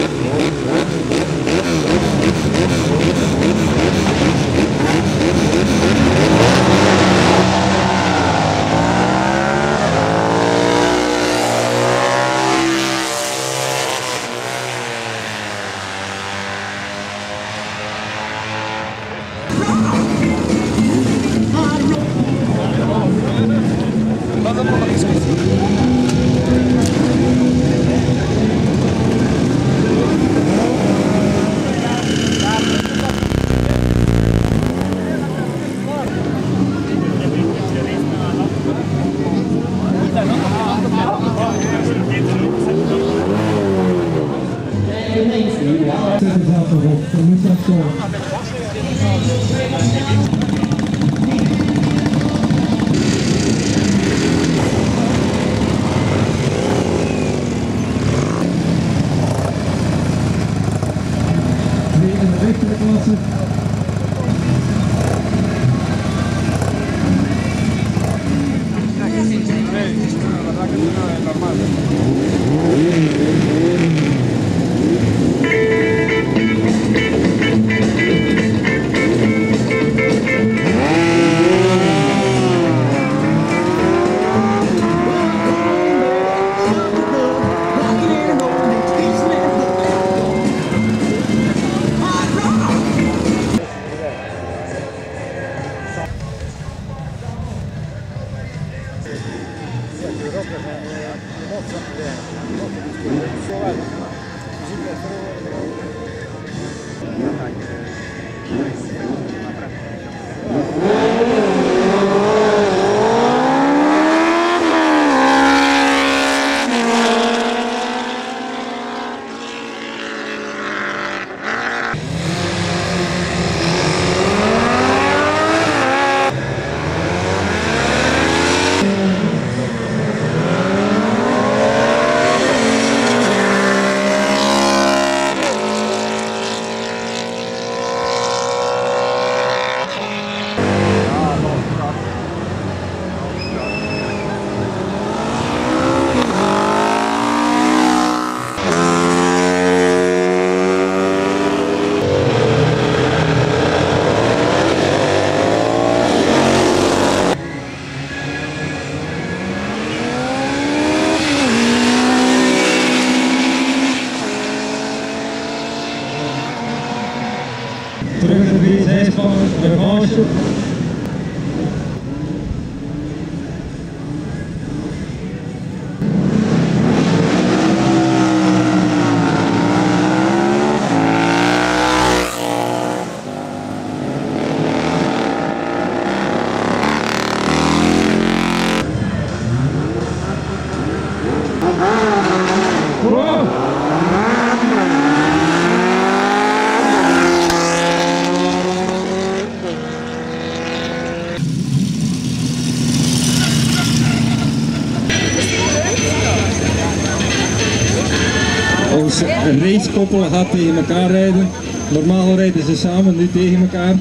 Ons racekoppel gaat tegen elkaar rijden. Normaal rijden ze samen, nu tegen elkaar.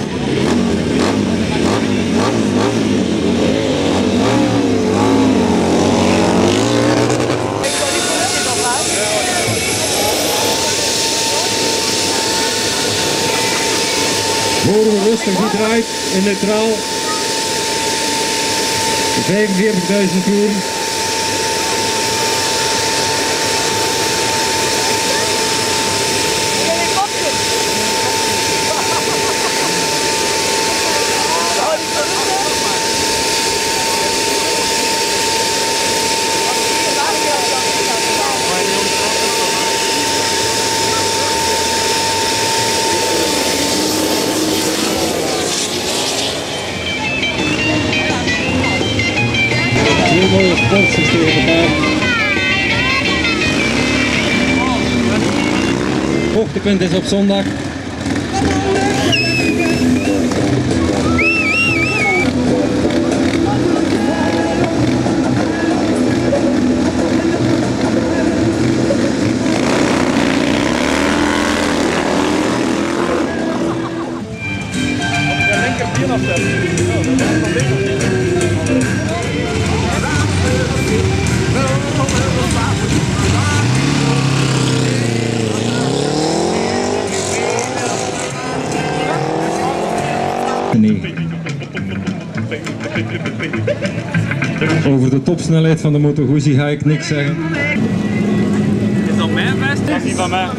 Motor rustig gedraaid in neutraal. 45.000 toeren. Heel mooie sportsysteem elkaar. Hoogtepunt is op zondag. 9. Over de topsnelheid van de Moto Guzzi ga ik niks zeggen. Is dat mijn best? Dat is niet van mij.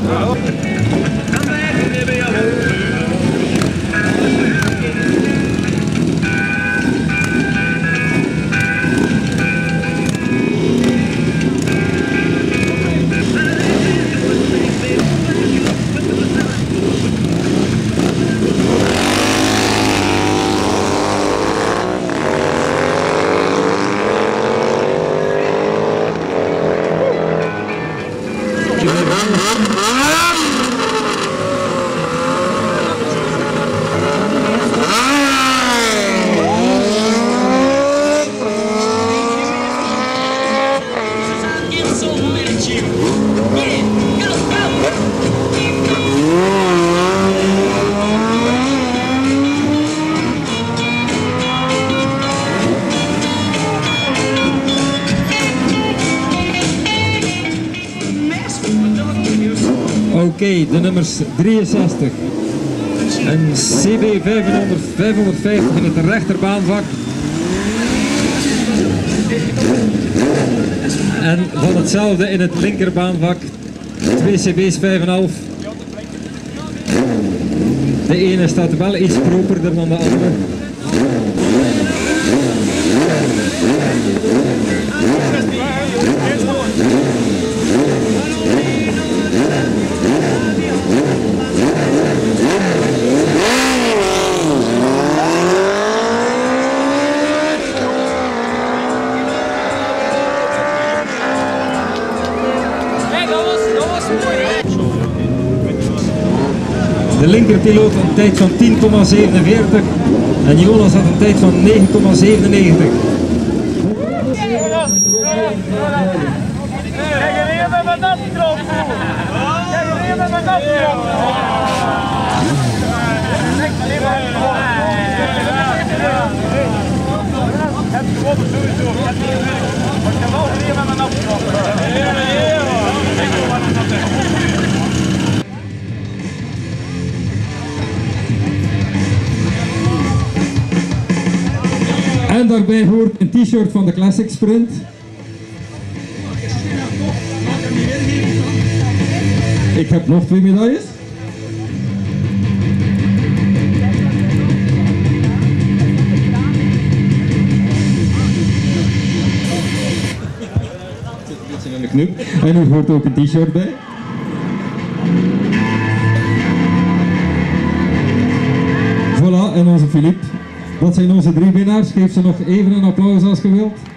Oké, de nummers 63 en CB 550 in het rechterbaanvak. En van hetzelfde in het linkerbaanvak, 2 CB's 5,5. De ene staat wel iets properder dan de andere. De linkerpiloot had een tijd van 10,47 en Jonas had een tijd van 9,97. En daarbij hoort een t-shirt van de Classic Sprint. Ik heb nog 2 medailles. En er hoort ook een t-shirt bij. Voilà, en onze Philippe. Dat zijn onze 3 winnaars. Geef ze nog even een applaus als je wilt.